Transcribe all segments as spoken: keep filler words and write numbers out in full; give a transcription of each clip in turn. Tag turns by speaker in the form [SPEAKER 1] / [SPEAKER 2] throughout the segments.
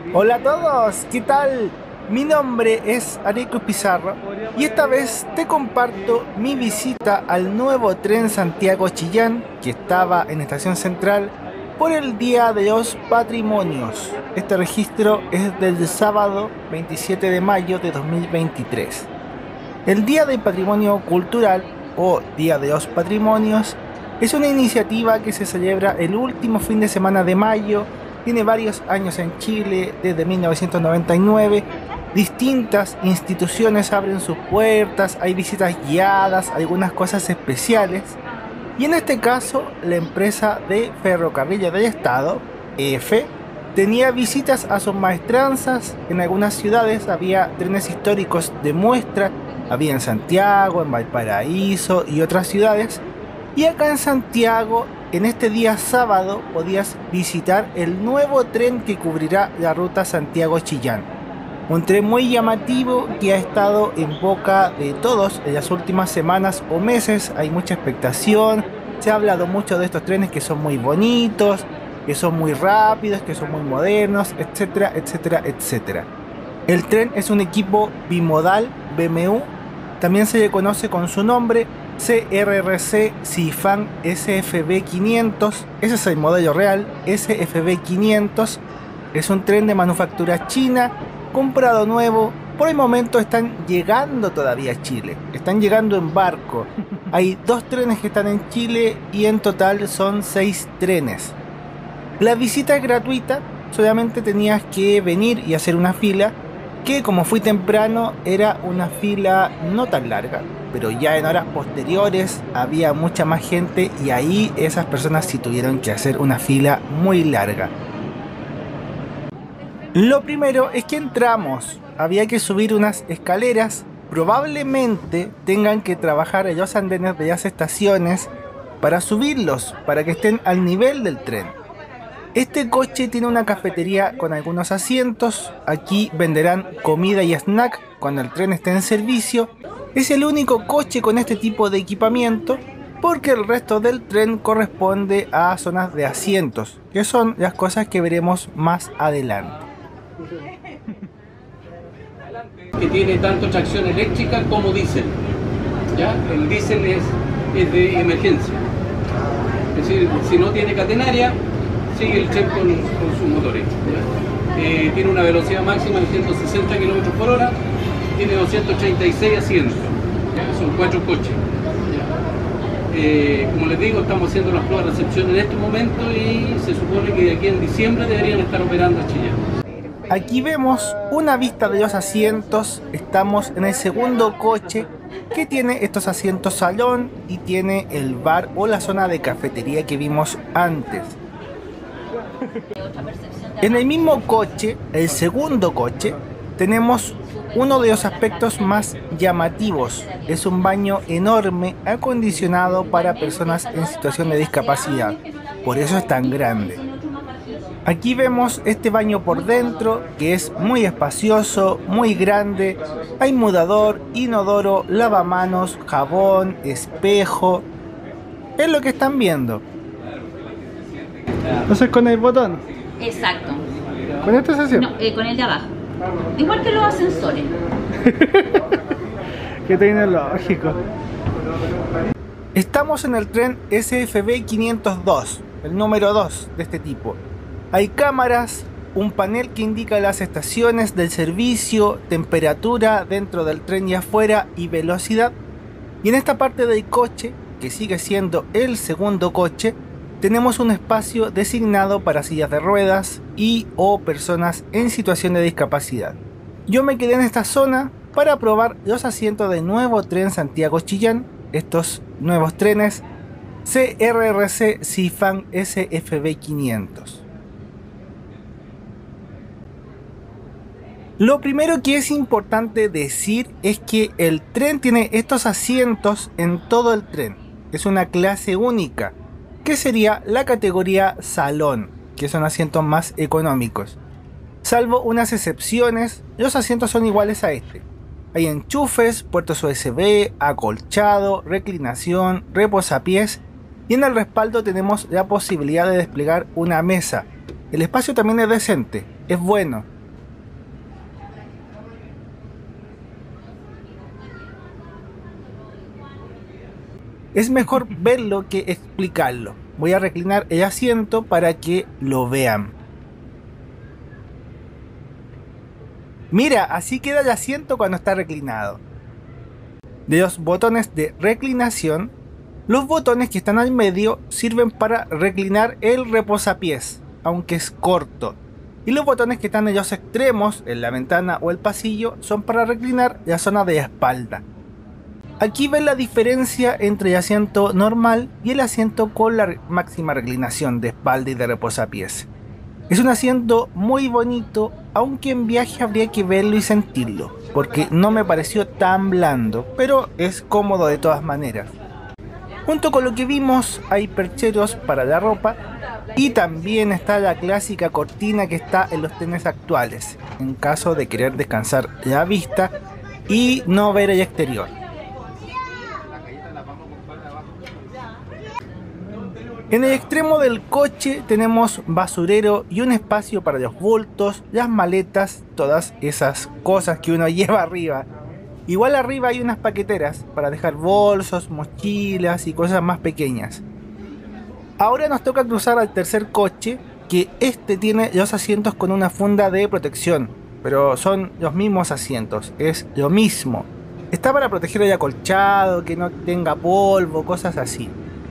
[SPEAKER 1] Hola a todos, ¿qué tal? Mi nombre es Arecos Pizarro y esta vez te comparto mi visita al nuevo tren Santiago-Chillán que estaba en Estación Central por el Día de los Patrimonios. Este registro es del sábado veintisiete de mayo de dos mil veintitrés. El Día del Patrimonio Cultural o Día de los Patrimonios es una iniciativa que se celebra el último fin de semana de mayo. Tiene varios años en Chile, desde mil novecientos noventa y nueve. Distintas instituciones abren sus puertas, hay visitas guiadas, algunas cosas especiales. Y en este caso, la empresa de Ferrocarriles del Estado, E F, tenía visitas a sus maestranzas. En algunas ciudades había trenes históricos de muestra, había en Santiago, en Valparaíso y otras ciudades. Y acá en Santiago, en este día sábado, podías visitar el nuevo tren que cubrirá la ruta Santiago-Chillán. Un tren muy llamativo que ha estado en boca de todos en las últimas semanas o meses. Hay mucha expectación, se ha hablado mucho de estos trenes que son muy bonitos, que son muy rápidos, que son muy modernos, etcétera, etcétera, etcétera. El tren es un equipo bimodal B M W, también se le conoce con su nombre C R R C Sifan S F B quinientos. Ese es el modelo real. S F B quinientos es un tren de manufactura china, comprado nuevo. Por el momento están llegando todavía a Chile, están llegando en barco. Hay dos trenes que están en Chile y en total son seis trenes. La visita es gratuita, solamente tenías que venir y hacer una fila, que como fui temprano era una fila no tan larga, pero ya en horas posteriores había mucha más gente y ahí esas personas sí tuvieron que hacer una fila muy larga. Lo primero es que entramos, había que subir unas escaleras, probablemente tengan que trabajar en los andenes de las estaciones para subirlos, para que estén al nivel del tren. Este coche tiene una cafetería con algunos asientos. Aquí venderán comida y snack cuando el tren esté en servicio. Es el único coche con este tipo de equipamiento porque el resto del tren corresponde a zonas de asientos, que son las cosas que veremos más adelante.
[SPEAKER 2] Que tiene tanto tracción eléctrica como diésel. ¿Ya? El diésel es, es de emergencia. Es decir, si no tiene catenaria, sigue el tren con, con sus motores. Eh, tiene una velocidad máxima de ciento sesenta kilómetros por hora, tiene doscientos treinta y seis asientos, ¿ya? Son cuatro coches. Eh, como les digo, estamos haciendo las pruebas de recepción en este momento y se supone que de aquí en diciembre deberían estar operando a Chillán.
[SPEAKER 1] Aquí vemos una vista de los asientos. Estamos en el segundo coche que tiene estos asientos salón y tiene el bar o la zona de cafetería que vimos antes. En el mismo coche, el segundo coche, tenemos uno de los aspectos más llamativos. Es un baño enorme acondicionado para personas en situación de discapacidad. Por eso es tan grande. Aquí vemos este baño por dentro, que es muy espacioso, muy grande. Hay mudador, inodoro, lavamanos, jabón, espejo. Es lo que están viendo. Entonces con el botón.
[SPEAKER 3] Exacto.
[SPEAKER 1] ¿Con esta sesión?
[SPEAKER 3] No, eh, con el de abajo. Igual que los ascensores.
[SPEAKER 1] Qué tecnológico. Estamos en el tren S F B quinientos dos, el número dos de este tipo. Hay cámaras, un panel que indica las estaciones del servicio, temperatura dentro del tren y afuera y velocidad. Y en esta parte del coche, que sigue siendo el segundo coche, tenemos un espacio designado para sillas de ruedas y o personas en situación de discapacidad. Yo me quedé en esta zona para probar los asientos del nuevo tren Santiago-Chillán, estos nuevos trenes C R R C Sifan S F B quinientos. Lo primero que es importante decir es que el tren tiene estos asientos en todo el tren. Es una clase única, que sería la categoría salón, que son asientos más económicos. Salvo unas excepciones, los asientos son iguales a este. Hay enchufes, puertos U S B, acolchado, reclinación, reposapiés y en el respaldo tenemos la posibilidad de desplegar una mesa. El espacio también es decente, es bueno. Es mejor verlo que explicarlo. Voy a reclinar el asiento para que lo vean. Mira, así queda el asiento cuando está reclinado. De los botones de reclinación, los botones que están al medio sirven para reclinar el reposapiés, aunque es corto. Y los botones que están en los extremos, en la ventana o el pasillo, son para reclinar la zona de la espalda. Aquí ven la diferencia entre el asiento normal y el asiento con la máxima reclinación de espalda y de reposapiés. Es un asiento muy bonito, aunque en viaje habría que verlo y sentirlo, porque no me pareció tan blando, pero es cómodo de todas maneras. Junto con lo que vimos hay percheros para la ropa y también está la clásica cortina que está en los trenes actuales, en caso de querer descansar la vista y no ver el exterior. En el extremo del coche tenemos basurero y un espacio para los bultos, las maletas, todas esas cosas que uno lleva arriba. Igual arriba hay unas paqueteras para dejar bolsos, mochilas y cosas más pequeñas. Ahora nos toca cruzar al tercer coche, que este tiene los asientos con una funda de protección, pero son los mismos asientos, es lo mismo. Está para proteger el acolchado, que no tenga polvo, cosas así.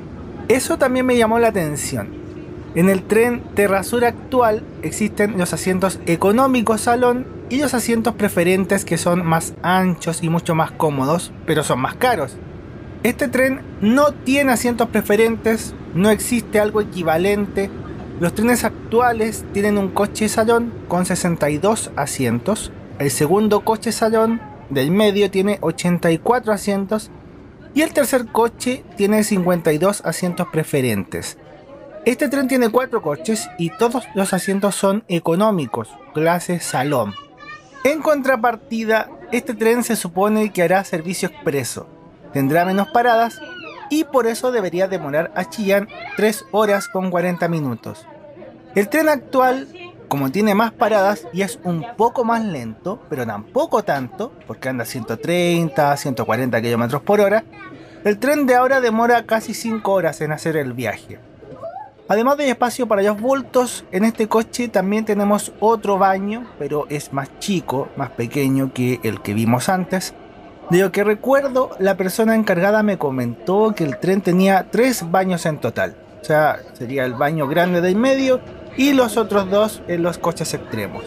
[SPEAKER 1] Eso también me llamó la atención. En el tren Terrasur actual existen los asientos económicos salón y los asientos preferentes, que son más anchos y mucho más cómodos, pero son más caros. Este tren no tiene asientos preferentes, no existe algo equivalente. Los trenes actuales tienen un coche salón con sesenta y dos asientos, el segundo coche salón del medio tiene ochenta y cuatro asientos y el tercer coche tiene cincuenta y dos asientos preferentes. Este tren tiene cuatro coches y todos los asientos son económicos, clase salón. En contrapartida, este tren se supone que hará servicio expreso, tendrá menos paradas y por eso debería demorar a Chillán tres horas con cuarenta minutos. El tren actual, como tiene más paradas y es un poco más lento, pero tampoco tanto, porque anda a ciento treinta, ciento cuarenta kilómetros por hora, el tren de ahora demora casi cinco horas en hacer el viaje. Además de espacio para los bultos, en este coche también tenemos otro baño, pero es más chico, más pequeño que el que vimos antes. De lo que recuerdo, la persona encargada me comentó que el tren tenía tres baños en total. O sea, sería el baño grande del medio y los otros dos en los coches extremos.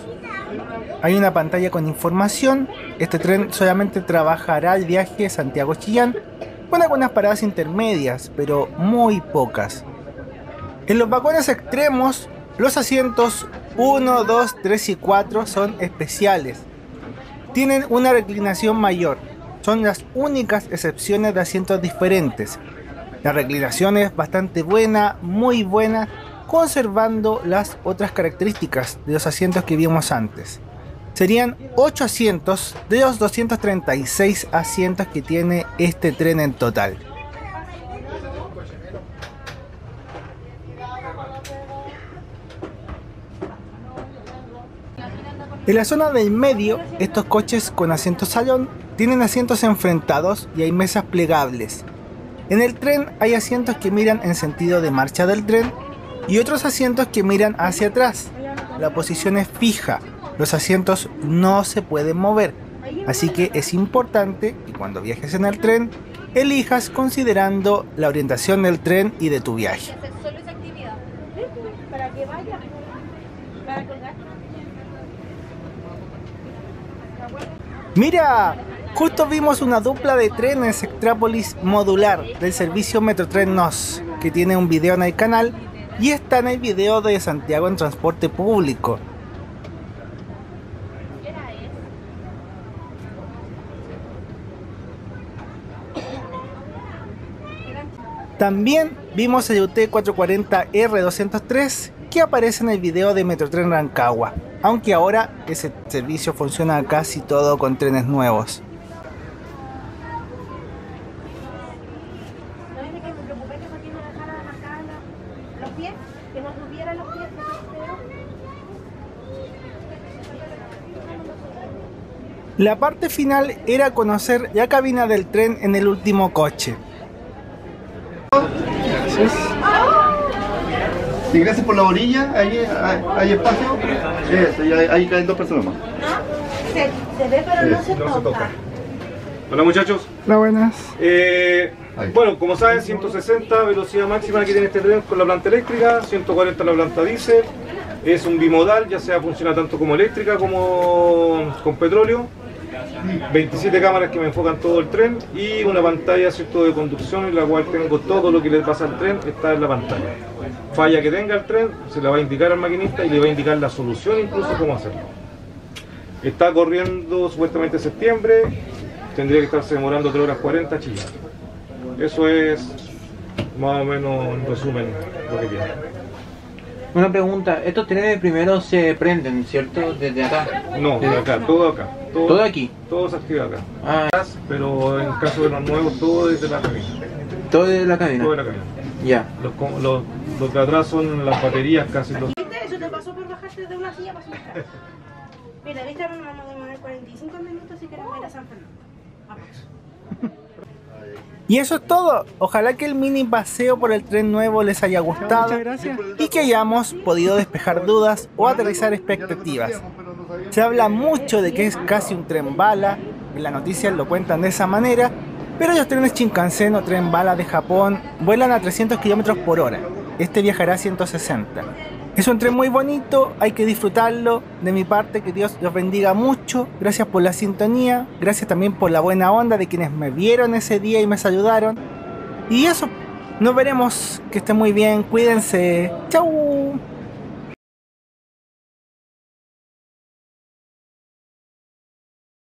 [SPEAKER 1] Hay una pantalla con información. Este tren solamente trabajará el viaje Santiago-Chillán, con algunas paradas intermedias, pero muy pocas. En los vagones extremos, los asientos uno, dos, tres y cuatro son especiales. Tienen una reclinación mayor. Son las únicas excepciones de asientos diferentes. La reclinación es bastante buena, muy buena, conservando las otras características de los asientos que vimos antes. Serían ocho asientos de los doscientos treinta y seis asientos que tiene este tren en total. En la zona del medio, estos coches con asientos salón tienen asientos enfrentados y hay mesas plegables. En el tren hay asientos que miran en sentido de marcha del tren y otros asientos que miran hacia atrás. La posición es fija, los asientos no se pueden mover, así que es importante que cuando viajes en el tren elijas considerando la orientación del tren y de tu viaje. ¡Mira! Justo vimos una dupla de trenes Extrápolis modular del servicio Metrotren Nos, que tiene un video en el canal y está en el video de Santiago en transporte público. También vimos el U T cuatrocientos cuarenta R doscientos tres que aparece en el video de Metrotren Rancagua, aunque ahora ese servicio funciona casi todo con trenes nuevos. La parte final era conocer la cabina del tren en el último coche.
[SPEAKER 4] Gracias. Y gracias por la orilla, ahí hay, hay espacio. Eso, y ahí, ahí caen dos personas más.
[SPEAKER 5] Se, se ve pero no se
[SPEAKER 6] No se
[SPEAKER 5] toca.
[SPEAKER 6] toca. Hola muchachos.
[SPEAKER 1] Hola, buenas.
[SPEAKER 6] Eh, bueno, como saben, ciento sesenta velocidad máxima que tiene este tren con la planta eléctrica, ciento cuarenta la planta diésel. Es un bimodal, ya sea funciona tanto como eléctrica como con petróleo. veintisiete cámaras que me enfocan todo el tren y una pantalla, ¿cierto?, de conducción en la cual tengo todo lo que le pasa al tren, está en la pantalla. Falla que tenga el tren, se la va a indicar al maquinista y le va a indicar la solución, incluso cómo hacerlo. Está corriendo supuestamente en septiembre, tendría que estarse demorando tres horas cuarenta Chillán. Eso es más o menos en resumen lo que tiene.
[SPEAKER 7] Una pregunta, estos trenes primero se prenden, ¿cierto? Desde acá.
[SPEAKER 6] No, de acá, todo acá. Todo,
[SPEAKER 7] ¿Todo aquí?
[SPEAKER 6] Todo se activa acá.
[SPEAKER 7] Ah,
[SPEAKER 6] Pero en caso de los nuevos, todo desde la cabina.
[SPEAKER 7] todo desde la cabina.
[SPEAKER 6] Todo de la cabina.
[SPEAKER 7] Ya.
[SPEAKER 6] Los, co- los, los de atrás son las baterías casi los...
[SPEAKER 5] ¿Viste? Eso te pasó por bajarte de una silla para subir. Mira, viste, ahora nos vamos a demorar cuarenta y cinco minutos si queremos ir a San Fernando. Vamos.
[SPEAKER 1] Y eso es todo. Ojalá que el mini paseo por el tren nuevo les haya gustado y que hayamos podido despejar dudas o aterrizar expectativas. Se habla mucho de que es casi un tren bala, en las noticias lo cuentan de esa manera, pero los trenes Shinkansen o tren bala de Japón vuelan a trescientos kilómetros por hora. Este viajará a ciento sesenta. Es un tren muy bonito, hay que disfrutarlo. De mi parte, que Dios los bendiga mucho. Gracias por la sintonía, gracias también por la buena onda de quienes me vieron ese día y me saludaron. Y eso, nos veremos, que estén muy bien, cuídense. Chau.